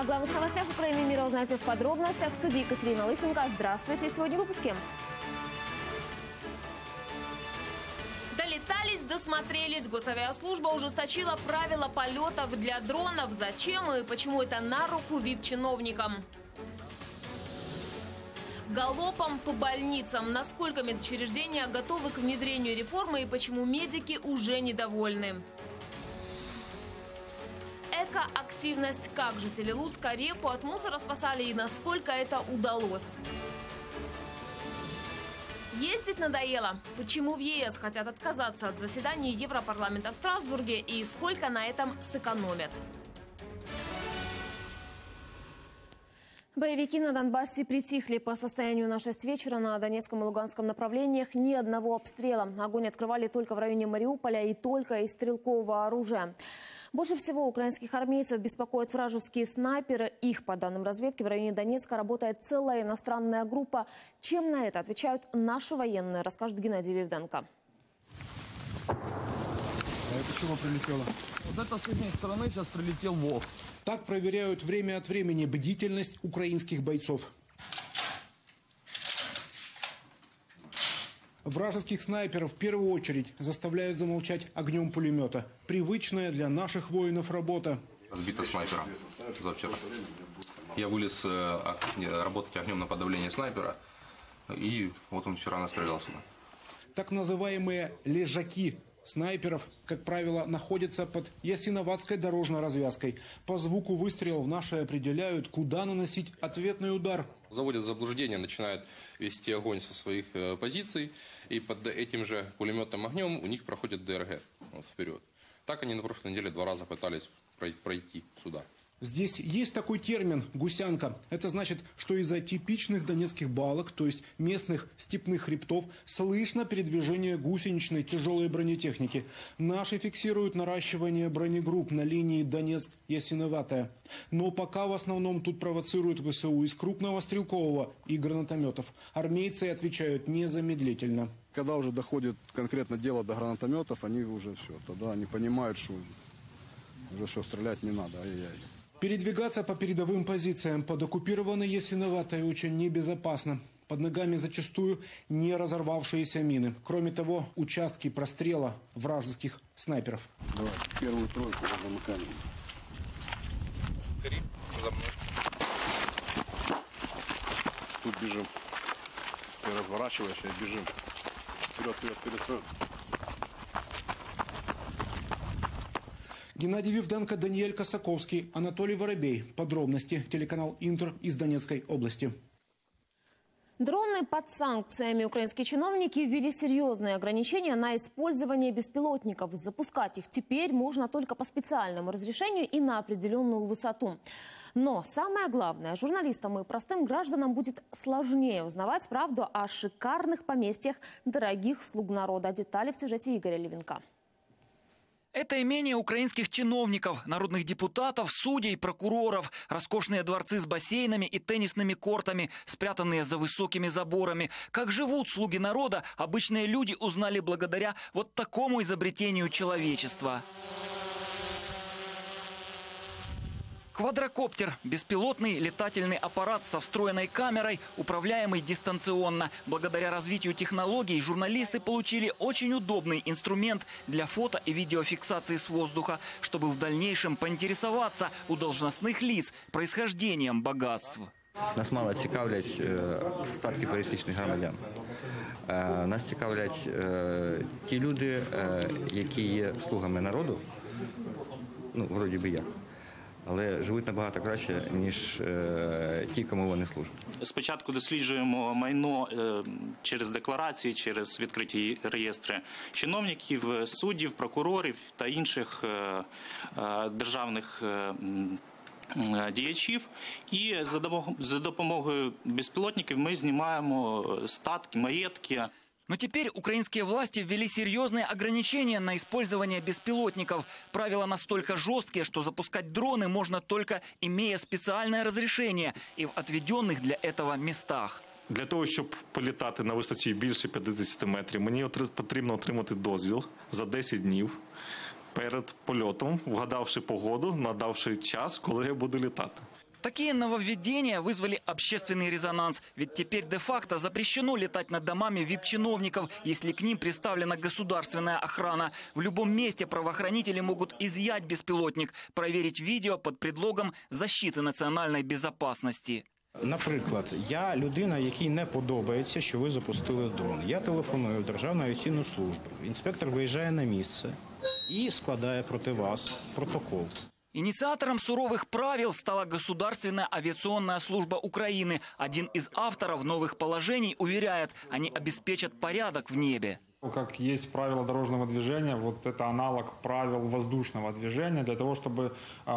О главных новостях Украины и мира узнаете в подробностях. В студии Екатерина Лысенко. Здравствуйте. Сегодня в выпуске. Долетались, досмотрелись. Госавиаслужба ужесточила правила полетов для дронов. Зачем и почему это на руку вип-чиновникам? Галопом по больницам. Насколько медучреждения готовы к внедрению реформы и почему медики уже недовольны? Экоактивность. Как жители Луцка реку от мусора спасали и насколько это удалось? Ездить надоело. Почему в ЕС хотят отказаться от заседаний Европарламента в Страсбурге и сколько на этом сэкономят? Боевики на Донбассе притихли. По состоянию на 6 вечера на Донецком и Луганском направлениях ни одного обстрела. Огонь открывали только в районе Мариуполя и только из стрелкового оружия. Больше всего украинских армейцев беспокоят вражеские снайперы. Их, по данным разведки, в районе Донецка работает целая иностранная группа. Чем на это отвечают наши военные, расскажет Геннадий Вивденко. А это чего прилетело? Вот это с этой стороны сейчас прилетел ВОВ. Так проверяют время от времени бдительность украинских бойцов. Вражеских снайперов в первую очередь заставляют замолчать огнем пулемета. Привычная для наших воинов работа. Сбито снайпера завчера. Я вылез работать огнем на подавление снайпера. И вот он вчера настрелял сюда. Так называемые лежаки снайперов, как правило, находятся под Ясиноватской дорожной развязкой. По звуку выстрелов наши определяют, куда наносить ответный удар. Заводят в заблуждение, начинают вести огонь со своих позиций. И под этим же пулеметным огнем у них проходит ДРГ вперед. Так они на прошлой неделе 2 раза пытались пройти сюда. Здесь есть такой термин «гусянка». Это значит, что из-за типичных донецких балок, то есть местных степных хребтов, слышно передвижение гусеничной тяжелой бронетехники. Наши фиксируют наращивание бронегрупп на линии Донецк-Ясиноватая. Но пока в основном тут провоцируют ВСУ из крупного стрелкового и гранатометов. Армейцы отвечают незамедлительно. Когда уже доходит конкретно дело до гранатометов, они уже все. Тогда они понимают, что уже все, стрелять не надо. Ай-яй-яй. Передвигаться по передовым позициям под оккупированной Ясиноватой очень небезопасно. Под ногами зачастую не разорвавшиеся мины. Кроме того, участки прострела вражеских снайперов. Давай, первую тройку замыкаем. За мной. Тут бежим. Ты разворачиваешься и бежим. Вперед, вперед, вперед, вперед. Геннадий Вивденко, Даниэль Косаковский, Анатолий Воробей. Подробности. Телеканал Интер из Донецкой области. Дроны под санкциями. Украинские чиновники ввели серьезные ограничения на использование беспилотников. Запускать их теперь можно только по специальному разрешению и на определенную высоту. Но самое главное, журналистам и простым гражданам будет сложнее узнавать правду о шикарных поместьях дорогих слуг народа. Детали в сюжете Игоря Левинка. Это имение украинских чиновников, народных депутатов, судей, прокуроров, роскошные дворцы с бассейнами и теннисными кортами, спрятанные за высокими заборами. Как живут слуги народа, обычные люди узнали благодаря вот такому изобретению человечества. Квадрокоптер – беспилотный летательный аппарат со встроенной камерой, управляемый дистанционно. Благодаря развитию технологий журналисты получили очень удобный инструмент для фото- и видеофиксации с воздуха, чтобы в дальнейшем поинтересоваться у должностных лиц происхождением богатств. Нас мало цікавлять статки пересічних громадян. Нас цікавлять ті люди, які є слугами народу, ну, вроді би як. Але живуть набагато краще, ніж ті, кому вони служать. Спочатку досліджуємо майно через декларації, через відкриті реєстри чиновників, суддів, прокурорів та інших державних діячів. І за допомогою безпілотників ми знімаємо статки, маєтки. Но теперь украинские власти ввели серьезные ограничения на использование беспилотников. Правила настолько жесткие, что запускать дроны можно только имея специальное разрешение и в отведенных для этого местах. Для того, щоб політати на висоті більше 50 метрів, мені потрібно отримати дозвіл за 10 днів перед польотом, вгадавши погоду, надавши час, коли я буду літати. Такие нововведения вызвали общественный резонанс. Ведь теперь де-факто запрещено летать над домами вип-чиновников, если к ним представлена государственная охрана. В любом месте правоохранители могут изъять беспилотник, проверить видео под предлогом защиты национальной безопасности. Наприклад, я людина, якій не подобається, що ви запустили дрон. Я телефоную в Державну авіаційну службу. Інспектор виїжджає на місце і складає проти вас протокол. Инициатором суровых правил стала Государственная авиационная служба Украины. Один из авторов новых положений уверяет, они обеспечат порядок в небе. Как есть правила дорожного движения, вот это аналог правил воздушного движения, для того, чтобы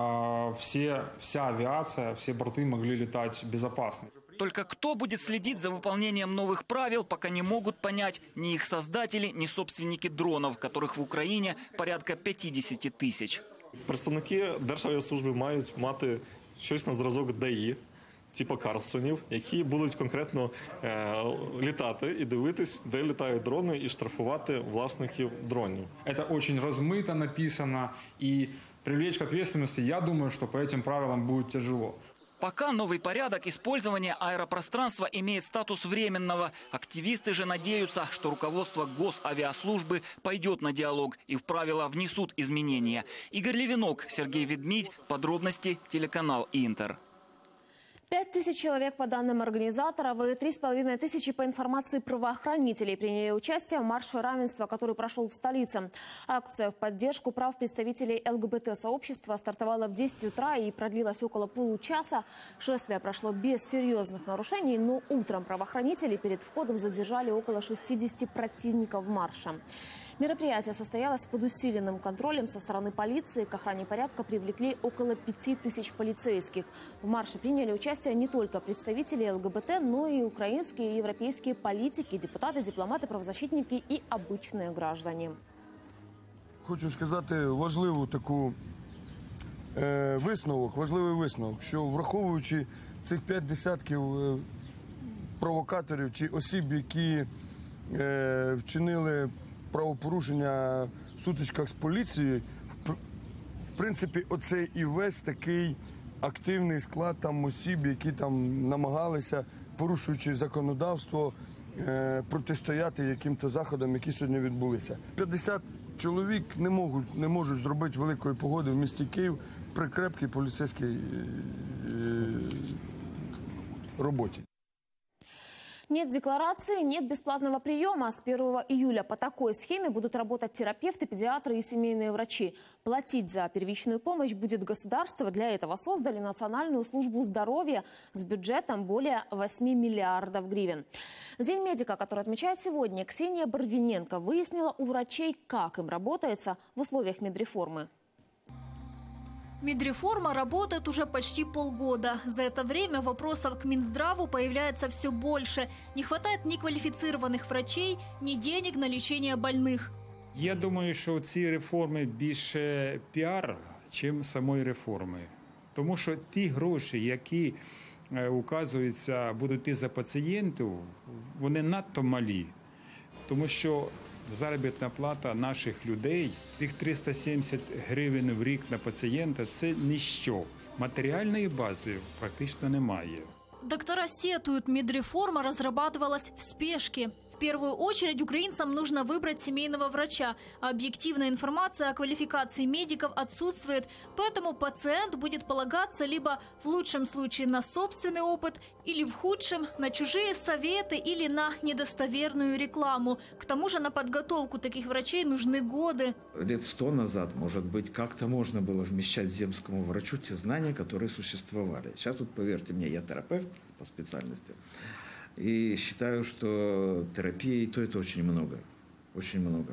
вся авиация, все борты могли летать безопасно. Только кто будет следить за выполнением новых правил, пока не могут понять ни их создатели, ни собственники дронов, которых в Украине порядка 50 тысяч. Представники Державіаслужби мають мати щось на зразок ДАІ, типу Карлсонів, які будуть конкретно літати і дивитись, де літають дрони, і штрафувати власників дронів. Это очень размыто написано, и привлечь к ответственности, я думаю, что по этим правилам будет тяжело. Пока новый порядок использования аэропространства имеет статус временного. Активисты же надеются, что руководство Госавиаслужбы пойдет на диалог и в правила внесут изменения. Игорь Левинок, Сергей Ведмидь. Подробности телеканал Интер. 5000 человек по данным организаторов и 3500 по информации правоохранителей приняли участие в марше равенства, который прошел в столице. Акция в поддержку прав представителей ЛГБТ-сообщества стартовала в 10 утра и продлилась около получаса. Шествие прошло без серьезных нарушений, но утром правоохранители перед входом задержали около 60 противников марша. Мероприятие состоялось под усиленным контролем со стороны полиции. К охране порядка привлекли около 5000 полицейских. В марше приняли участие не только представители ЛГБТ, но и украинские и европейские политики, депутаты, дипломаты, правозащитники и обычные граждане. Хочу сказати важливий висновок, що враховуючи цих 5 десятків провокаторів чи осіб, які вчинили правопорушення в сутичках з поліцією, в принципі, оцей і весь такий активний склад там осіб, які там намагалися, порушуючи законодавство, протистояти яким-то заходам, які сьогодні відбулися. 50 чоловік не можуть зробити великої погоди в місті Київ при крепкій поліцейській роботі. Нет декларации, нет бесплатного приема. С 1 июля по такой схеме будут работать терапевты, педиатры и семейные врачи. Платить за первичную помощь будет государство. Для этого создали Национальную службу здоровья с бюджетом более 8 миллиардов гривен. В День медика, который отмечает сегодня, Ксения Барвиненко выяснила у врачей, как им работается в условиях медреформы. Медреформа работает уже почти полгода. За это время вопросов к Минздраву появляется все больше. Не хватает ни квалифицированных врачей, ни денег на лечение больных. Я думаю, що у цій реформі більше піар, ніж самої реформи. Тому що ті гроші, які указуються, будуть йти за пацієнтів, вони надто малі. Тому що заробітна плата наших людей, тих 370 гривень в рік на пацієнта – це ніщо. Матеріальної бази практично немає. Доктора сетуют, медреформа разрабатывалась в спешке. В первую очередь украинцам нужно выбрать семейного врача, а объективная информация о квалификации медиков отсутствует, поэтому пациент будет полагаться либо в лучшем случае на собственный опыт, или в худшем на чужие советы или на недостоверную рекламу. К тому же на подготовку таких врачей нужны годы. Лет 100 назад, может быть, как-то можно было вмещать земскому врачу те знания, которые существовали. Сейчас вот, поверьте мне, я терапевт по специальности. И считаю, что терапии то это очень много. Очень много.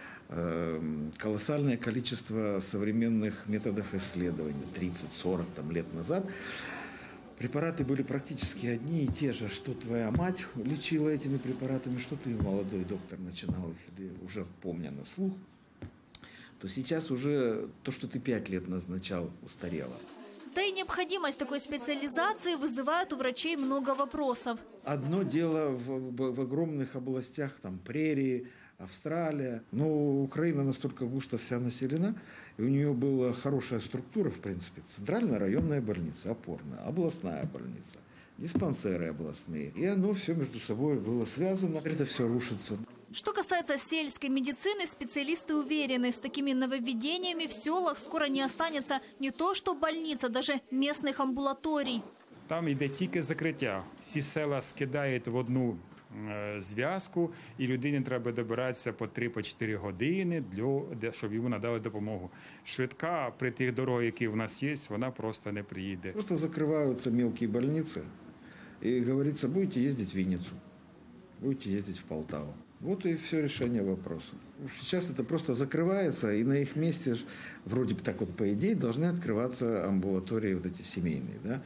Колоссальное количество современных методов исследования, 30-40 лет назад. Препараты были практически одни и те же. Что твоя мать лечила этими препаратами, что ты, молодой доктор, начинал их или уже помня на слух, то сейчас уже то, что ты 5 лет назначал, устарело. Да и необходимость такой специализации вызывает у врачей много вопросов. Одно дело в огромных областях, там прерии, Австралия. Но Украина настолько густо вся населена, и у нее была хорошая структура, в принципе. Центральная районная больница, опорная, областная больница, диспансеры областные. И оно все между собой было связано. Это все рушится. Что касается сельской медицины, специалисты уверены, с такими нововведениями в селах скоро не останется не то что больница, даже местных амбулаторий. Там йде тільки закриття. Всі села скидають в одну зв'язку, і людині треба добиратися по 3-4 години, щоб йому надали допомогу. Швидка при тих дорогах, які в нас є, вона просто не приїде. Просто закрываются мелкие больницы, и говорится, будете ездить в Винницу, будете ездить в Полтаву. Вот и все решение вопроса. Сейчас это просто закрывается, и на их месте, вроде бы так вот по идее, должны открываться амбулатории вот эти семейные, да?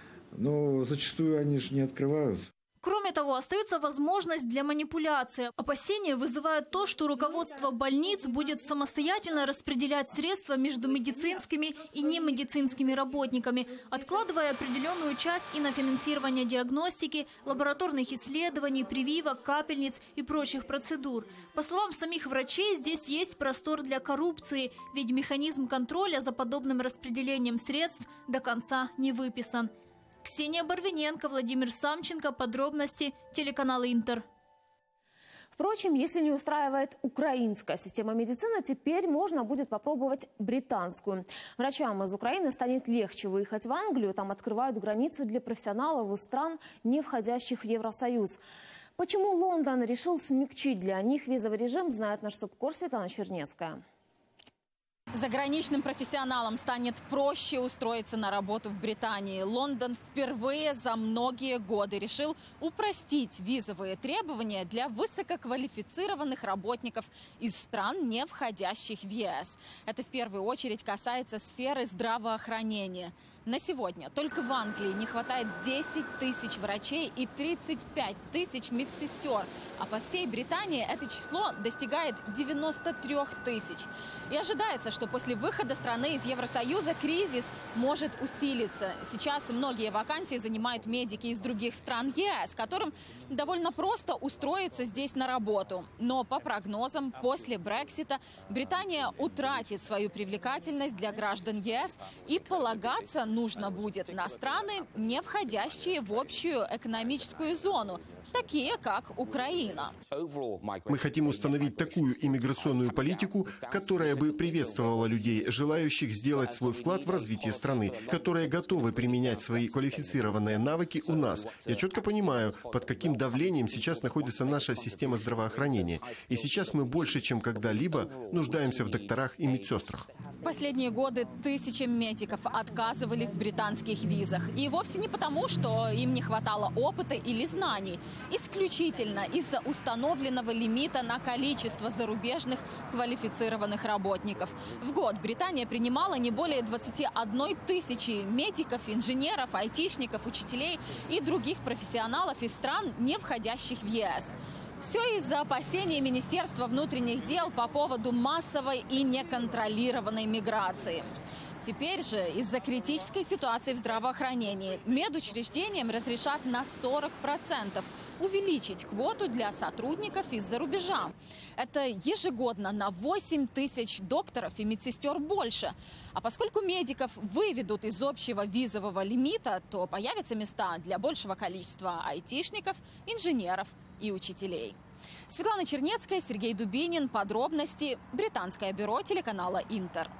Но зачастую они же не открываются. Кроме того, остается возможность для манипуляции. Опасения вызывает то, что руководство больниц будет самостоятельно распределять средства между медицинскими и немедицинскими работниками, откладывая определенную часть и на финансирование диагностики, лабораторных исследований, прививок, капельниц и прочих процедур. По словам самих врачей, здесь есть простор для коррупции, ведь механизм контроля за подобным распределением средств до конца не выписан. Ксения Барвиненко, Владимир Самченко. Подробности. Телеканал Интер. Впрочем, если не устраивает украинская система медицины, теперь можно будет попробовать британскую. Врачам из Украины станет легче выехать в Англию. Там открывают границы для профессионалов из стран, не входящих в Евросоюз. Почему Лондон решил смягчить для них визовый режим, знает наш СОБКОР Светлана Чернецкая. Заграничным профессионалам станет проще устроиться на работу в Британии. Лондон впервые за многие годы решил упростить визовые требования для высококвалифицированных работников из стран, не входящих в ЕС. Это в первую очередь касается сферы здравоохранения. На сегодня только в Англии не хватает 10 тысяч врачей и 35 тысяч медсестер. А по всей Британии это число достигает 93 тысяч. И ожидается, что после выхода страны из Евросоюза кризис может усилиться. Сейчас многие вакансии занимают медики из других стран ЕС, которым довольно просто устроиться здесь на работу. Но по прогнозам, после Брексита Британия утратит свою привлекательность для граждан ЕС, и полагаться нужно будет на страны, не входящие в общую экономическую зону, такие как Украина. Мы хотим установить такую иммиграционную политику, которая бы приветствовала людей, желающих сделать свой вклад в развитие страны, которые готовы применять свои квалифицированные навыки у нас. Я четко понимаю, под каким давлением сейчас находится наша система здравоохранения. И сейчас мы больше, чем когда-либо, нуждаемся в докторах и медсестрах. В последние годы тысячи медиков отказывали в британских визах. И вовсе не потому, что им не хватало опыта или знаний. Исключительно из-за установленного лимита на количество зарубежных квалифицированных работников. В год Британия принимала не более 21 тысячи медиков, инженеров, айтишников, учителей и других профессионалов из стран, не входящих в ЕС. Все из-за опасений Министерства внутренних дел по поводу массовой и неконтролированной миграции. Теперь же из-за критической ситуации в здравоохранении медучреждениям разрешат на 40% увеличить квоту для сотрудников из-за рубежа. Это ежегодно на 8 тысяч докторов и медсестер больше. А поскольку медиков выведут из общего визового лимита, то появятся места для большего количества айтишников, инженеров и учителей. Светлана Чернецкая, Сергей Дубинин. Подробности. Британское бюро телеканала Интер.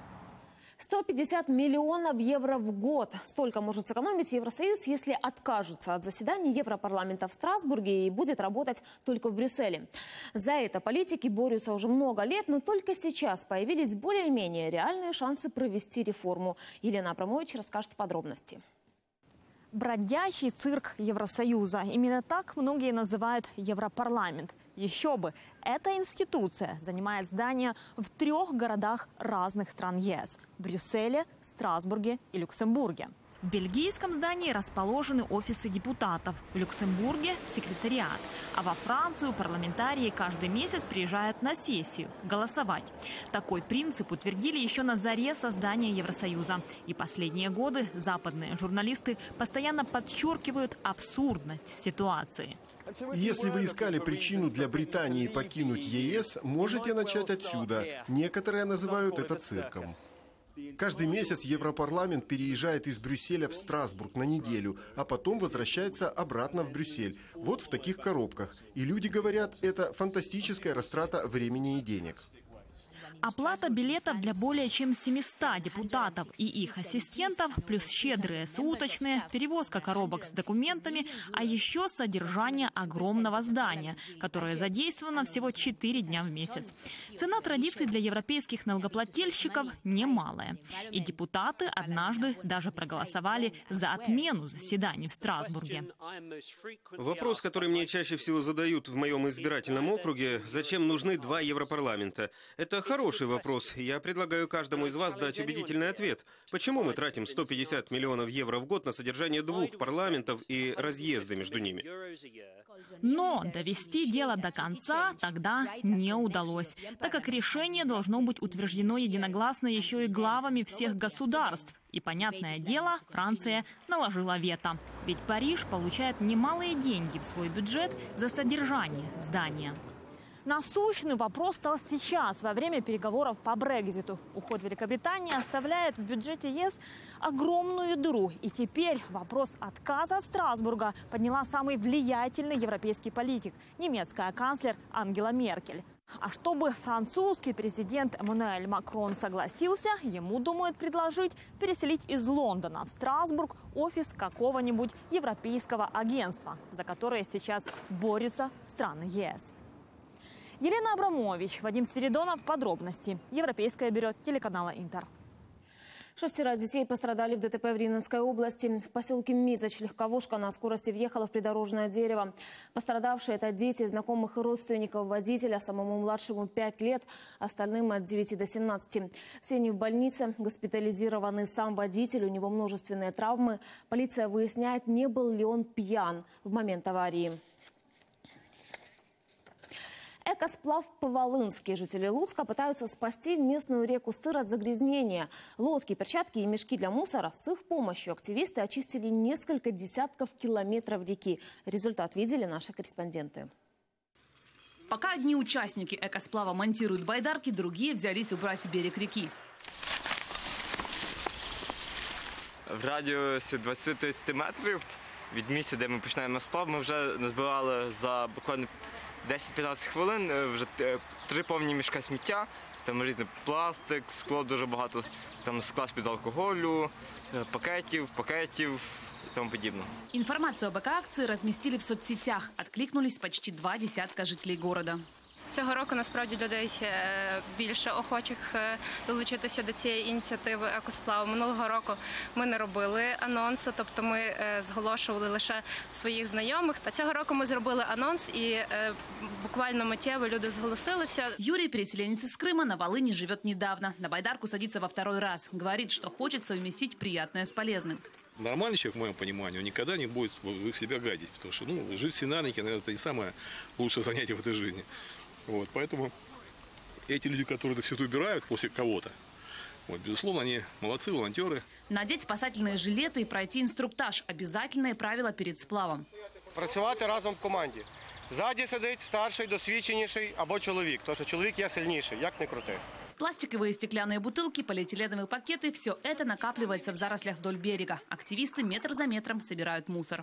150 миллионов евро в год. Столько может сэкономить Евросоюз, если откажется от заседаний Европарламента в Страсбурге и будет работать только в Брюсселе. За это политики борются уже много лет, но только сейчас появились более-менее реальные шансы провести реформу. Елена Абрамович расскажет подробности. Бродячий цирк Евросоюза. Именно так многие называют Европарламент. Еще бы, эта институция занимает здания в 3 городах разных стран ЕС – Брюсселе, Страсбурге и Люксембурге. В бельгийском здании расположены офисы депутатов, в Люксембурге – секретариат, а во Францию парламентарии каждый месяц приезжают на сессию – голосовать. Такой принцип утвердили еще на заре создания Евросоюза. И последние годы западные журналисты постоянно подчеркивают абсурдность ситуации. Если вы искали причину для Британии покинуть ЕС, можете начать отсюда. Некоторые называют это цирком. Каждый месяц Европарламент переезжает из Брюсселя в Страсбург на неделю, а потом возвращается обратно в Брюссель. Вот в таких коробках. И люди говорят, это фантастическая растрата времени и денег. Оплата билетов для более чем 700 депутатов и их ассистентов, плюс щедрые суточные, перевозка коробок с документами, а еще содержание огромного здания, которое задействовано всего 4 дня в месяц. Цена традиций для европейских налогоплательщиков немалая. И депутаты однажды даже проголосовали за отмену заседаний в Страсбурге. Вопрос, который мне чаще всего задают в моем избирательном округе, зачем нужны 2 Европарламента? Это хороший вопрос. Я предлагаю каждому из вас дать убедительный ответ. Почему мы тратим 150 миллионов евро в год на содержание 2 парламентов и разъезды между ними? Но довести дело до конца тогда не удалось, так как решение должно быть утверждено единогласно еще и главами всех государств. И, понятное дело, Франция наложила вето. Ведь Париж получает немалые деньги в свой бюджет за содержание здания. Насущный вопрос стал сейчас, во время переговоров по Брекситу. Уход Великобритании оставляет в бюджете ЕС огромную дыру. И теперь вопрос отказа от Страсбурга подняла самый влиятельный европейский политик – немецкая канцлер Ангела Меркель. А чтобы французский президент Эммануэль Макрон согласился, ему думают предложить переселить из Лондона в Страсбург офис какого-нибудь европейского агентства, за которое сейчас борются страны ЕС. Елена Абрамович, Вадим Свиридонов. Подробности. Европейское бюро телеканала «Интер». 6 детей пострадали в ДТП в Рівненской области. В поселке Мизач легковушка на скорости въехала в придорожное дерево. Пострадавшие – это дети знакомых и родственников водителя, самому младшему 5 лет, остальным от 9 до 17. Все они в больнице, госпитализированы. Сам водитель, у него множественные травмы. Полиция выясняет, не был ли он пьян в момент аварии. Экосплав Поволынский. Жители Луцка пытаются спасти местную реку Стыр от загрязнения. Лодки, перчатки и мешки для мусора с их помощью активисты очистили несколько десятков километров реки. Результат видели наши корреспонденты. Пока одни участники экосплава монтируют байдарки, другие взялись убрать берег реки. В радіусі 20-30 метрів від місця, де ми починаємо сплав, ми вже назбирали за буквально 10-15 хвилин вже 3 повні мішка сміття, там різний пластик, скло, дуже багато там скла з-під алкоголю, пакетів і тому подібне. Информацию об эко-акции разместили в соцсетях. Откликнулись почти 2 десятка жителей города. Цього року, насправді, людей більше охочих долучитися до цієї ініціативи екосплаву. Минулого року ми не робили анонсу, тобто ми зголошували лише своїх знайомих. А цього року ми зробили анонс і буквально миттєво люди зголосилися. Юрий, переселенец из Крыма, на Волыни живет недавно. На байдарку садится во 2-й раз. Говорит, что хочет совместить приятное с полезным. Нормальный человек, в моем понимании, он никогда не будет в себя гадить, потому что жить в свинарнике, наверное, это не самое лучшее занятие в этой жизни. Вот, поэтому эти люди, которые это все это убирают после кого-то, безусловно, они молодцы, волонтеры. Надеть спасательные жилеты и пройти инструктаж – обязательное правило перед сплавом. Працювати разом в команді. Ззаді сидить старший, досвідченіший або чоловік, тому що чоловік є сильніший, як не крути. Пластиковые и стеклянные бутылки, полиэтиленовые пакеты – все это накапливается в зарослях вдоль берега. Активисты метр за метром собирают мусор.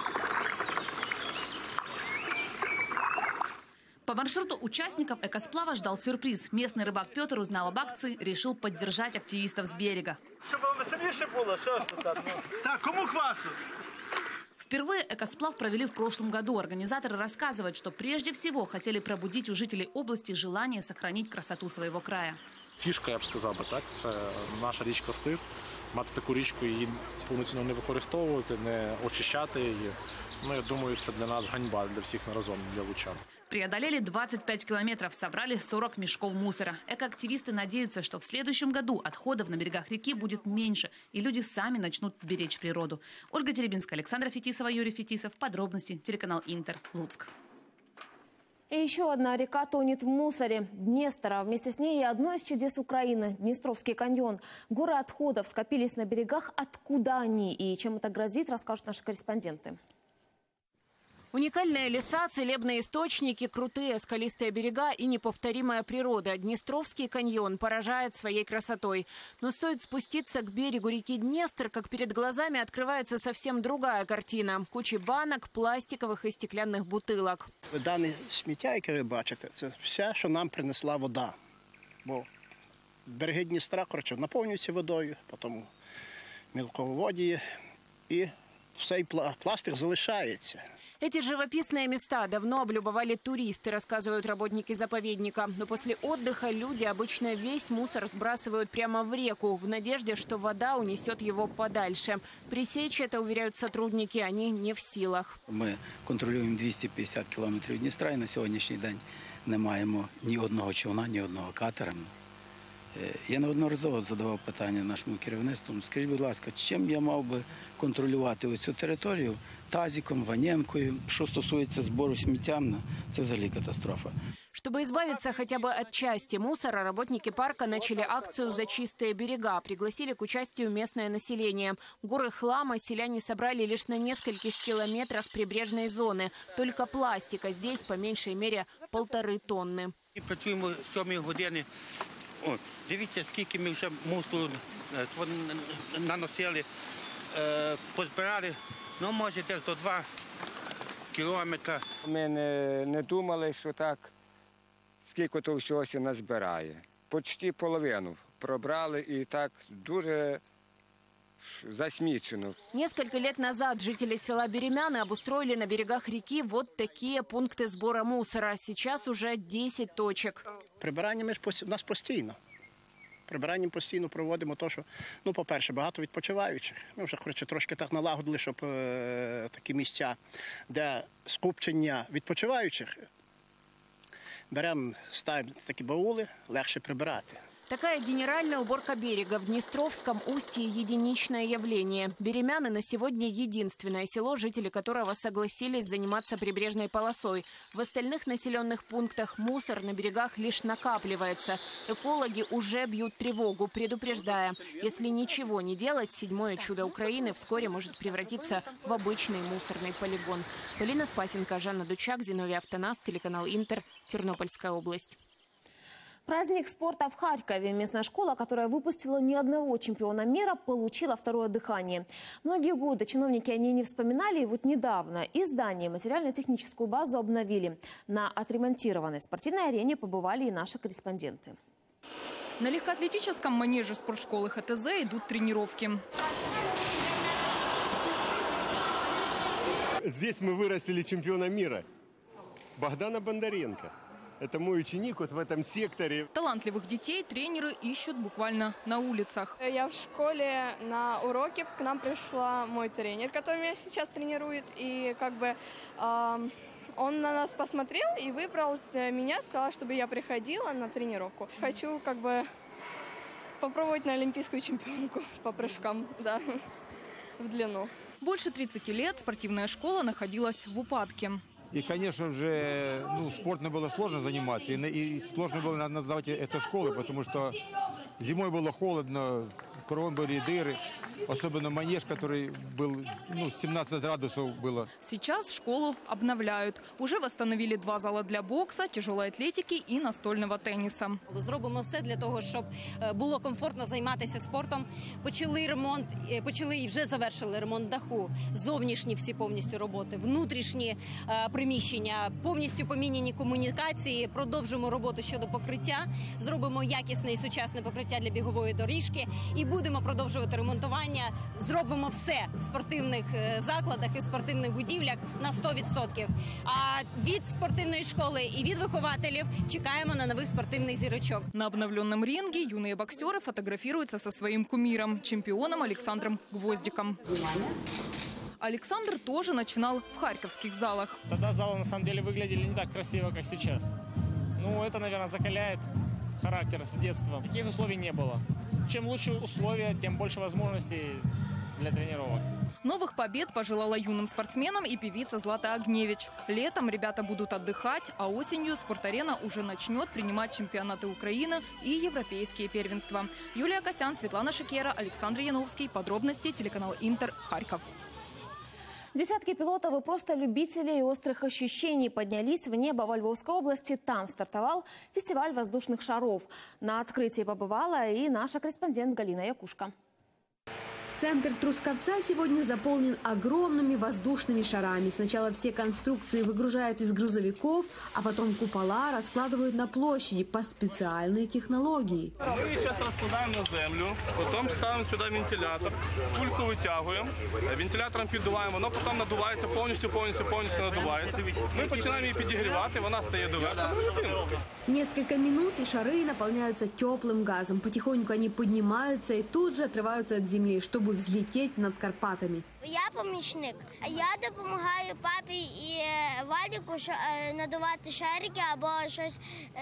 По маршруту участников экосплава ждал сюрприз. Местный рыбак Петр узнал об акции, решил поддержать активистов с берега. Чтобы веселіше було, що ж так? Так, кому квасу? Впервые экосплав провели в прошлом году. Организаторы рассказывают, что прежде всего хотели пробудить у жителей области желание сохранить красоту своего края. Фішка, я б сказав би, так, це наша річка Стир. Мати таку річку, її повноцінно не використовувати, не очищати її. Я думаю, це для нас ганьба, для всіх разом, для лучан. Преодолели 25 километров, собрали 40 мешков мусора. Экоактивисты надеются, что в следующем году отходов на берегах реки будет меньше, и люди сами начнут беречь природу. Ольга Теребинская, Александра Фетисова, Юрий Фетисов. Подробности. Телеканал Интер. Луцк. И еще одна река тонет в мусоре. Днестр, а вместе с ней и одно из чудес Украины – Днестровский каньон. Горы отходов скопились на берегах. Откуда они и чем это грозит, расскажут наши корреспонденты. Уникальные леса, целебные источники, крутые скалистые берега и неповторимая природа. Днестровский каньон поражает своей красотой. Но стоит спуститься к берегу реки Днестр, как перед глазами открывается совсем другая картина. Кучи банок, пластиковых и стеклянных бутылок. Дане сміття, яке ви бачите, це все, що нам принесла вода. Бо береги Дністра, коротше, наповнюються водою, потім мілководії, і цей пластик залишається. Эти живописные места давно облюбовали туристы, рассказывают работники заповедника. Но после отдыха люди обычно весь мусор сбрасывают прямо в реку, в надежде, что вода унесет его подальше. Пресечь это, уверяют сотрудники, они не в силах. Мы контролюємо 250 кілометрів Дністра і на сьогоднішній день не маємо ні одного човна, ні одного катера. Я неодноразово задавав питання нашому керівництву. Скажіть, будь ласка, чим я мав би контролювати оцю територію? Тазиком, ваненкою. Что стосуется сбора сміття, це взагалі катастрофа. Чтобы избавиться хотя бы от части мусора, работники парка начали акцию «За чистые берега». Пригласили к участию местное население. Горы хлама селяне собрали лишь на нескольких километрах прибрежной зоны. Только пластика здесь по меньшей мере 1,5 тонны. Працюємо з 7 години. Дивіться, скільки ми вже мусору наносили, позбирали. Ну, може, десь до 2 кілометри. Ми не думали, що так, скільки то всього назбирає. Почти половину пробрали і так дуже засмічено. Несколько лет назад жители села Беремяны обустроили на берегах реки вот такие пункты сбора мусора. Сейчас уже 10 точек. Прибирання у нас постійно. Прибиранням постійно проводимо те, що, ну, по-перше, багато відпочиваючих. Ми вже, коротше, трошки так налагодили, щоб такі місця, де скупчення відпочиваючих, беремо, ставимо такі баули, легше прибирати. Такая генеральная уборка берега в Днестровском устье – единичное явление. Беремяны на сегодня единственное село, жители которого согласились заниматься прибрежной полосой. В остальных населенных пунктах мусор на берегах лишь накапливается. Экологи уже бьют тревогу, предупреждая, если ничего не делать, 7-е чудо Украины вскоре может превратиться в обычный мусорный полигон. Полина Спасенко, Жанна Дучак, Зиновий Автонас, телеканал Интер, Тернопольская область. Праздник спорта в Харькове. Местная школа, которая выпустила ни одного чемпиона мира, получила второе дыхание. Многие годы чиновники о ней не вспоминали, и вот недавно из здания материально-техническую базу обновили. На отремонтированной спортивной арене побывали и наши корреспонденты. На легкоатлетическом манеже спортшколы ХТЗ идут тренировки. Здесь мы вырастили чемпиона мира Богдана Бондаренко. Это мой ученик вот в этом секторе. Талантливых детей тренеры ищут буквально на улицах. Я в школе на уроке, к нам пришла мой тренер, который меня сейчас тренирует. И как бы он на нас посмотрел и выбрал меня, сказал, чтобы я приходила на тренировку. Хочу как бы попробовать на олимпийскую чемпионку по прыжкам, да, в длину. Больше 30 лет спортивная школа находилась в упадке. И, конечно же, спортом было сложно заниматься. И сложно было назвать это школой, потому что зимой было холодно, кругом были дыры. Особенно манеж, который был, 17 градусов было. Сейчас школу обновляют. Уже восстановили 2 зала для бокса, тяжелой атлетики и настольного тенниса. Зробимо все для того, щоб було комфортно займатися спортом. Почали ремонт, і вже завершили ремонт даху. Зовнішні всі повністю роботи, внутрішні приміщення, повністю поміняні комунікації. Продовжимо роботу щодо покриття. Зробимо якісне і сучасне покриття для бігової доріжки. І будемо продовжувати ремонтування. Зробимо все в спортивних закладах і спортивних будівлях на 100%. А від спортивної школи і від вихователів чекаємо на нових спортивных зірочок. На обновленном ринге юные боксеры фотографируются со своим кумиром, чемпионом Александром Гвоздиком. Александр тоже начинал в харьковских залах. Тогда залы на самом деле выглядели не так красиво, как сейчас. Это, наверное, закаляет характер с детства. Таких условий не было. Чем лучше условия, тем больше возможностей для тренировок. Новых побед пожелала юным спортсменам и певица Злата Огневич. Летом ребята будут отдыхать, а осенью спорт-арена уже начнет принимать чемпионаты Украины и европейские первенства. Юлия Косян, Светлана Шикера, Александр Яновский. Подробности телеканал Интер, Харьков. Десятки пилотов и просто любителей острых ощущений поднялись в небо во Львовской области. Там стартовал фестиваль воздушных шаров. На открытии побывала и наша корреспондент Галина Якушка. Центр Трусковца сегодня заполнен огромными воздушными шарами. Сначала все конструкции выгружают из грузовиков, а потом купола раскладывают на площади по специальной технологии. Мы сейчас раскладаем на землю, потом ставим сюда вентилятор, кульку вытягиваем, вентилятором піддуваємо, воно потом надувається, повністю надувається. Мы начинаем ее подогревать, и она стоит доверху. Несколько минут, и шары наполняются теплым газом. Потихоньку они поднимаются и тут же отрываются от земли, чтобы взлететь над Карпатами. Я помічник. Я допомагаю папі і Валіку надувати шарики або щось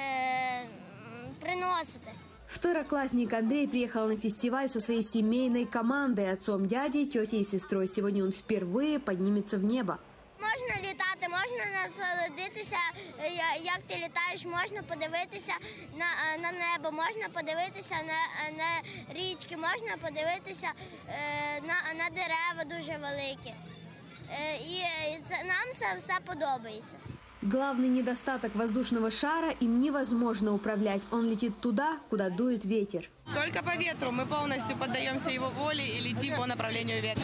приносити. Второклассник Андрей приехал на фестиваль со своей семейной командой, отцом, дядей, тетей и сестрой. Сегодня он впервые поднимется в небо. Можна літати, можна насолодитися, як ти літаєш, можна подивитися на небо, можна подивитися на річки, можна подивитися на дерева дуже великі. І нам це все подобається. Главный недостаток воздушного шара – им невозможно управлять. Он летит туда, куда дует ветер. Только по ветру. Мы полностью поддаемся его воле и летим по направлению ветра.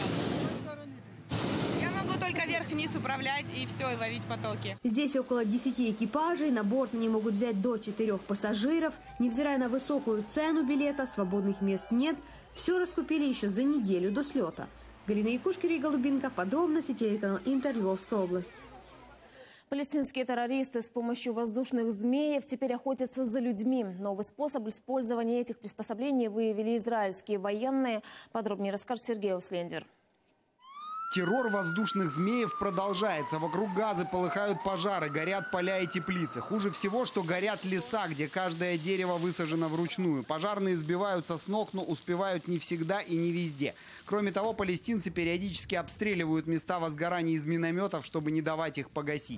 Только вверх-вниз управлять и все, и ловить потоки. Здесь около 10 экипажей. На борт они могут взять до 4 пассажиров. Невзирая на высокую цену билета, свободных мест нет. Все раскупили еще за неделю до слета. Галина Якушка, Юрий Голубинка. Подробности, телеканал Интер, Львовская область. Палестинские террористы с помощью воздушных змеев теперь охотятся за людьми. Новый способ использования этих приспособлений выявили израильские военные. Подробнее расскажет Сергей Услендер. Террор воздушных змеев продолжается. Вокруг Газы полыхают пожары, горят поля и теплицы. Хуже всего, что горят леса, где каждое дерево высажено вручную. Пожарные сбиваются с ног, но успевают не всегда и не везде. Кроме того, палестинцы периодически обстреливают места возгораний из минометов, чтобы не давать их погасить.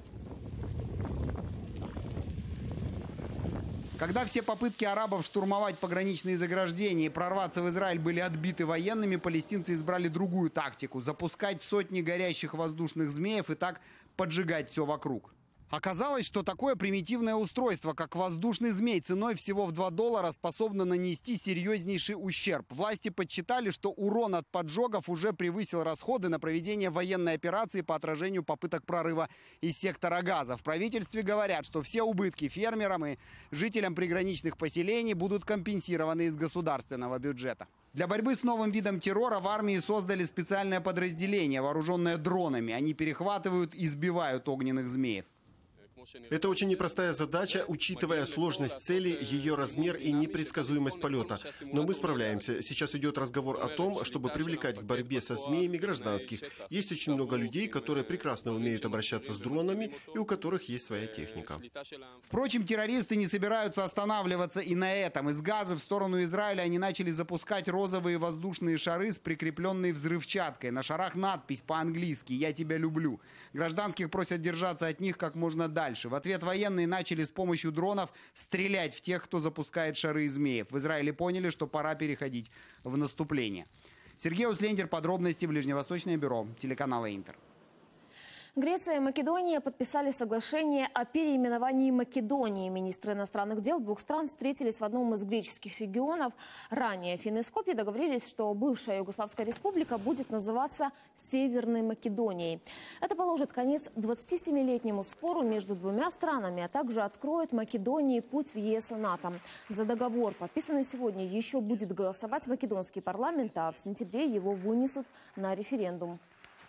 Когда все попытки арабов штурмовать пограничные заграждения и прорваться в Израиль были отбиты военными, палестинцы избрали другую тактику – запускать сотни горящих воздушных змеев и так поджигать все вокруг. Оказалось, что такое примитивное устройство, как воздушный змей, ценой всего в $2 способно нанести серьезнейший ущерб. Власти подсчитали, что урон от поджогов уже превысил расходы на проведение военной операции по отражению попыток прорыва из сектора Газа. В правительстве говорят, что все убытки фермерам и жителям приграничных поселений будут компенсированы из государственного бюджета. Для борьбы с новым видом террора в армии создали специальное подразделение, вооруженное дронами. Они перехватывают и сбивают огненных змеев. Это очень непростая задача, учитывая сложность цели, ее размер и непредсказуемость полета. Но мы справляемся. Сейчас идет разговор о том, чтобы привлекать к борьбе со змеями гражданских. Есть очень много людей, которые прекрасно умеют обращаться с дронами и у которых есть своя техника. Впрочем, террористы не собираются останавливаться и на этом. Из Газы в сторону Израиля они начали запускать розовые воздушные шары с прикрепленной взрывчаткой. На шарах надпись по-английски «Я тебя люблю». Гражданских просят держаться от них как можно дальше. В ответ военные начали с помощью дронов стрелять в тех, кто запускает шары из змеев. В Израиле поняли, что пора переходить в наступление. Сергей Услендер, подробности, Ближневосточное бюро телеканала Интер. Греция и Македония подписали соглашение о переименовании Македонии. Министры иностранных дел двух стран встретились в одном из греческих регионов. Ранее Афины и Скопье договорились, что бывшая Югославская республика будет называться Северной Македонией. Это положит конец 27-летнему спору между двумя странами, а также откроет Македонии путь в ЕС и НАТО. За договор, подписанный сегодня, еще будет голосовать македонский парламент, а в сентябре его вынесут на референдум.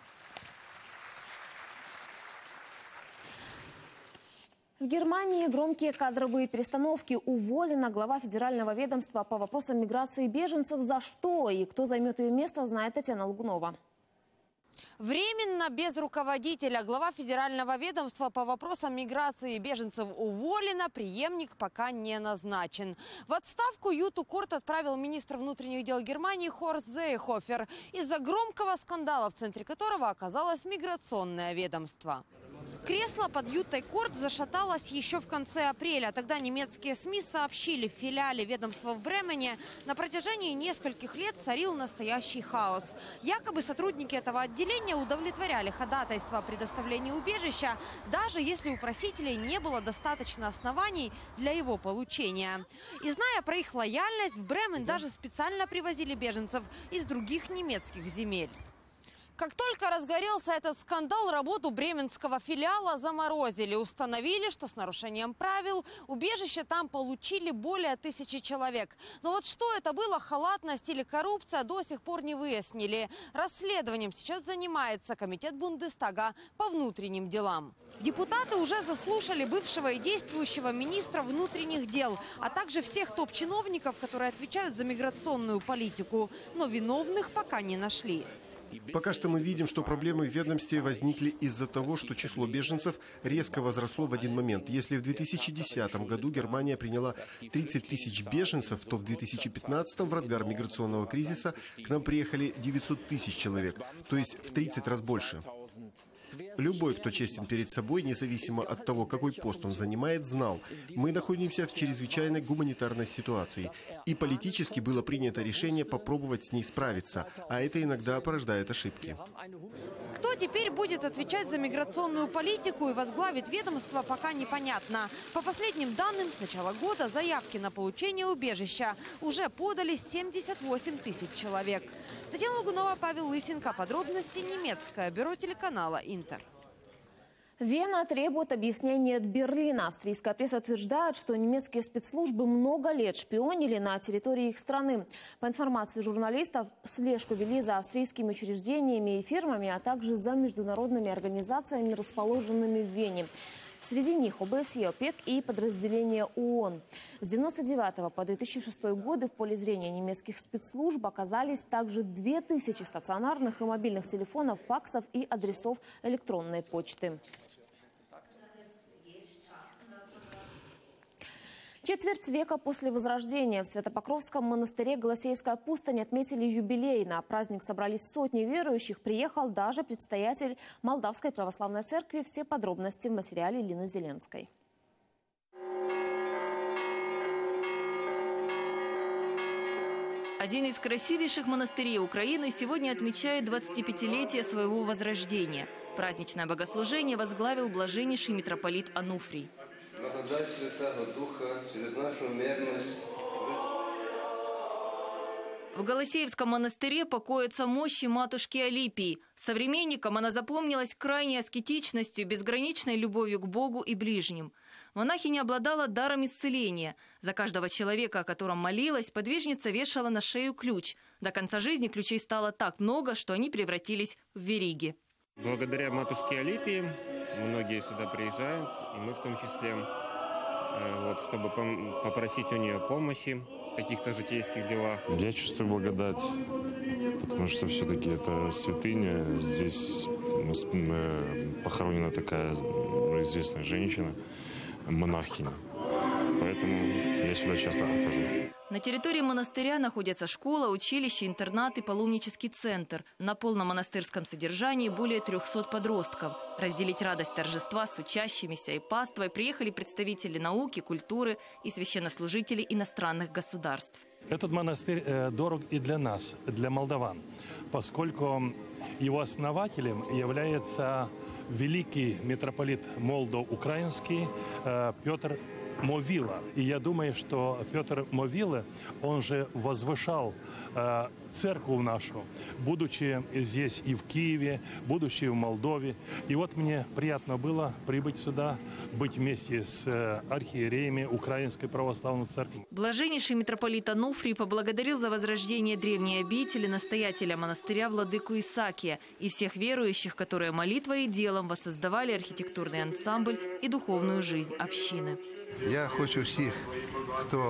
В Германии громкие кадровые перестановки. Уволена глава федерального ведомства по вопросам миграции и беженцев. За что и кто займет ее место, знает Татьяна Лугунова. Временно без руководителя глава федерального ведомства по вопросам миграции и беженцев уволена, преемник пока не назначен. В отставку Юту Корт отправил министр внутренних дел Германии Хорст Зейхофер из-за громкого скандала, в центре которого оказалось миграционное ведомство. Кресло под Ютой Корт зашаталось еще в конце апреля. Тогда немецкие СМИ сообщили, в филиале ведомства в Бремене на протяжении нескольких лет царил настоящий хаос. Якобы сотрудники этого отделения удовлетворяли ходатайство о предоставлении убежища, даже если у просителей не было достаточно оснований для его получения. И зная про их лояльность, в Бремен даже специально привозили беженцев из других немецких земель. Как только разгорелся этот скандал, работу бременского филиала заморозили. Установили, что с нарушением правил убежище там получили более 1000 человек. Но вот что это было, халатность или коррупция, до сих пор не выяснили. Расследованием сейчас занимается комитет Бундестага по внутренним делам. Депутаты уже заслушали бывшего и действующего министра внутренних дел, а также всех топ-чиновников, которые отвечают за миграционную политику. Но виновных пока не нашли. Пока что мы видим, что проблемы в ведомстве возникли из-за того, что число беженцев резко возросло в один момент. Если в 2010 году Германия приняла 30 тысяч беженцев, то в 2015 в разгар миграционного кризиса к нам приехали 900 тысяч человек, то есть в 30 раз больше. Любой, кто честен перед собой, независимо от того, какой пост он занимает, знал, мы находимся в чрезвычайной гуманитарной ситуации. И политически было принято решение попробовать с ней справиться, а это иногда порождает ошибки. Кто теперь будет отвечать за миграционную политику и возглавит ведомство, пока непонятно. По последним данным, с начала года заявки на получение убежища уже подали 78 тысяч человек. Татьяна Лагунова, Павел Лысенко. Подробности немецкое бюро телеканала «Интер». Вена требует объяснения от Берлина. Австрийская пресса утверждает, что немецкие спецслужбы много лет шпионили на территории их страны. По информации журналистов, слежку вели за австрийскими учреждениями и фирмами, а также за международными организациями, расположенными в Вене. Среди них ОБСЕ, ОПЕК и подразделения ООН. С 1999 по 2006 годы в поле зрения немецких спецслужб оказались также 2000 стационарных и мобильных телефонов, факсов и адресов электронной почты. Четверть века после Возрождения в Свято-Покровском монастыре Голосеевская пустынь отметили юбилей. На праздник собрались сотни верующих. Приехал даже предстоятель Молдавской православной церкви. Все подробности в материале Лины Зеленской. Один из красивейших монастырей Украины сегодня отмечает 25-летие своего возрождения. Праздничное богослужение возглавил блаженнейший митрополит Ануфрий. Благодать Святого Духа через нашу мерность. В Голосеевском монастыре покоятся мощи матушки Алипии. Современникам она запомнилась крайней аскетичностью, безграничной любовью к Богу и ближним. Монахиня обладала даром исцеления. За каждого человека, о котором молилась, подвижница вешала на шею ключ. До конца жизни ключей стало так много, что они превратились в вериги. Благодаря матушке Алипии многие сюда приезжают, и мы в том числе, чтобы попросить у нее помощи в каких-то житейских делах. Я чувствую благодать, потому что все-таки это святыня. Здесь похоронена такая известная женщина, монахиня. Поэтому я сюда часто прихожу. На территории монастыря находятся школа, училище, интернат и паломнический центр. На полном монастырском содержании более 300 подростков. Разделить радость торжества с учащимися и паствой приехали представители науки, культуры и священнослужители иностранных государств. Этот монастырь дорог и для нас, для молдаван, поскольку его основателем является великий митрополит молдо-украинский Петр Мовила. И я думаю, что Петр Мовила, он же возвышал церковь нашу, будучи здесь и в Киеве, будучи в Молдове. И вот мне приятно было прибыть сюда, быть вместе с архиереями Украинской православной церкви. Блаженнейший митрополит Ануфрий поблагодарил за возрождение древней обители настоятеля монастыря владыку Исаакия и всех верующих, которые молитвой и делом воссоздавали архитектурный ансамбль и духовную жизнь общины. Я хочу всіх, хто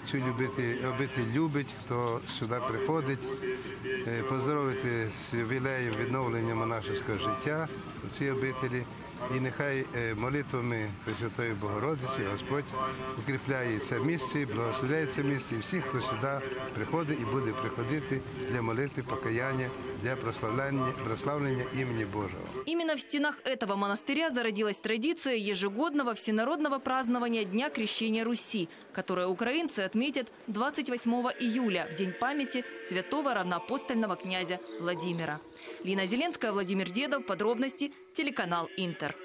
цю обитель любить, хто сюди приходить, поздоровити з ювілеєм відновлення монашеського життя у цій обителі. І нехай молитвами Пресвятої Богородиці Господь укріпляє це місце, благословляє це місце і всіх, хто сюди приходить і буде приходити для молитви, покаяння, для прославления имени Божьего. Именно в стенах этого монастыря зародилась традиция ежегодного всенародного празднования Дня Крещения Руси, которое украинцы отметят 28 июля, в день памяти святого равноапостольного князя Владимира. Лина Зеленская, Владимир Дедов. Подробности. Телеканал Интер.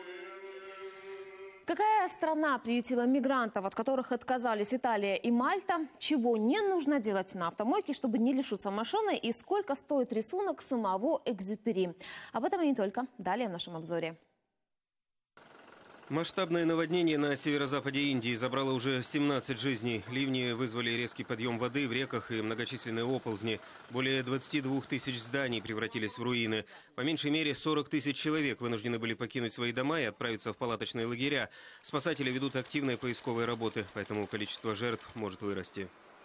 Какая страна приютила мигрантов, от которых отказались Италия и Мальта? Чего не нужно делать на автомойке, чтобы не лишиться машины? И сколько стоит рисунок самого Экзюпери? Об этом и не только. Далее в нашем обзоре. Масштабное наводнение на северо-западе Индии забрало уже 17 жизней. Ливни вызвали резкий подъем воды в реках и многочисленные оползни. Более 22 тысяч зданий превратились в руины. По меньшей мере 40 тысяч человек вынуждены были покинуть свои дома и отправиться в палаточные лагеря. Спасатели ведут активные поисковые работы, поэтому количество жертв может вырасти.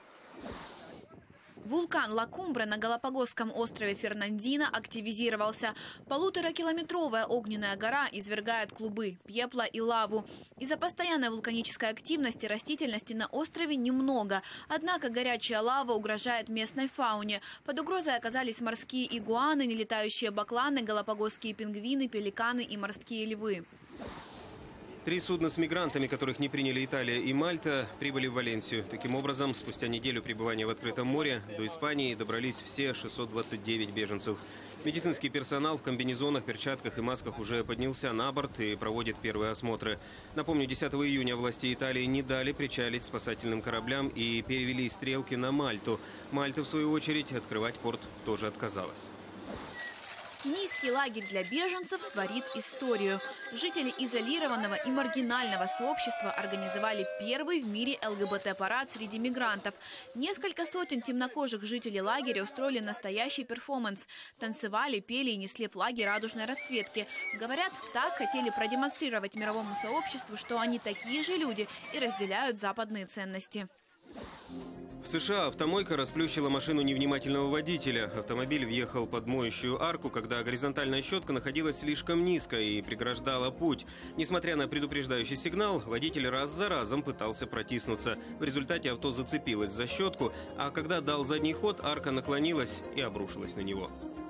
Вулкан Ла-Кумбре на Галапагосском острове Фернандино активизировался. 1,5-километровая огненная гора извергает клубы, пепла и лаву. Из-за постоянной вулканической активности растительности на острове немного. Однако горячая лава угрожает местной фауне. Под угрозой оказались морские игуаны, нелетающие бакланы, галапагосские пингвины, пеликаны и морские львы. 3 судна с мигрантами, которых не приняли Италия и Мальта, прибыли в Валенсию. Таким образом, спустя неделю пребывания в открытом море до Испании добрались все 629 беженцев. Медицинский персонал в комбинезонах, перчатках и масках уже поднялся на борт и проводит первые осмотры. Напомню, 10 июня власти Италии не дали причалить спасательным кораблям и перевели стрелки на Мальту. Мальта, в свою очередь, открывать порт тоже отказалась. Кенийский лагерь для беженцев творит историю. Жители изолированного и маргинального сообщества организовали первый в мире ЛГБТ-парад среди мигрантов. Несколько сотен темнокожих жителей лагеря устроили настоящий перформанс. Танцевали, пели и несли флаги радужной расцветки. Говорят, так хотели продемонстрировать мировому сообществу, что они такие же люди и разделяют западные ценности. В США автомойка расплющила машину невнимательного водителя. Автомобиль въехал под моющую арку, когда горизонтальная щетка находилась слишком низко и преграждала путь. Несмотря на предупреждающий сигнал, водитель раз за разом пытался протиснуться. В результате авто зацепилось за щетку, а когда дал задний ход, арка наклонилась и обрушилась на него.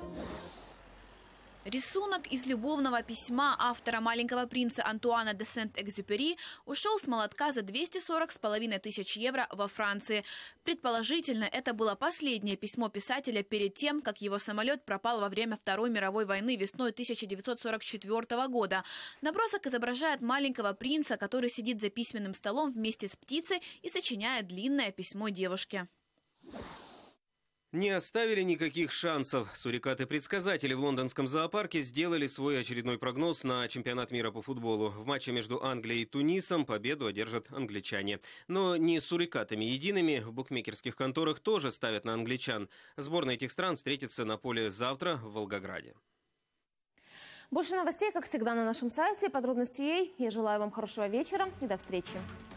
Рисунок из любовного письма автора «Маленького принца» Антуана де Сент-Экзюпери ушел с молотка за 240,5 тысяч евро во Франции. Предположительно, это было последнее письмо писателя перед тем, как его самолет пропал во время Второй мировой войны весной 1944 года. Набросок изображает маленького принца, который сидит за письменным столом вместе с птицей и сочиняет длинное письмо девушке. Не оставили никаких шансов. Сурикаты-предсказатели в лондонском зоопарке сделали свой очередной прогноз на чемпионат мира по футболу. В матче между Англией и Тунисом победу одержат англичане. Но не сурикатами едиными. В букмекерских конторах тоже ставят на англичан. Сборная этих стран встретится на поле завтра в Волгограде. Больше новостей, как всегда, на нашем сайте. Подробности ей. Я желаю вам хорошего вечера и до встречи.